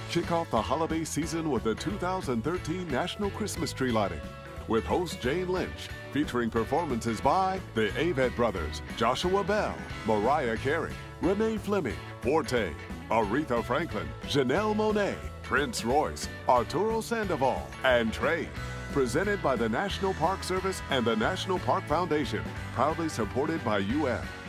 Kick off the holiday season with the 2013 National Christmas Tree Lighting with host Jane Lynch, featuring performances by the Avett Brothers, Joshua Bell, Mariah Carey, Renee Fleming, Forte, Aretha Franklin, Janelle Monáe, Prince Royce, Arturo Sandoval, and Trey. Presented by the National Park Service and the National Park Foundation. Proudly supported by UF.